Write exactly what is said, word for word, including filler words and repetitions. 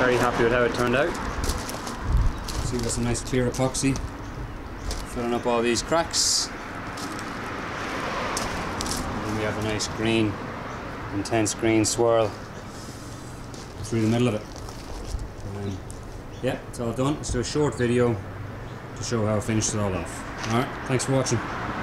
very happy with how it turned out. So you've got some nice clear epoxy filling up all these cracks. And then we have a nice green, intense green swirl through the middle of it. And then, yeah, it's all done. Let's do a short video to show how I finished it all off. Alright, thanks for watching.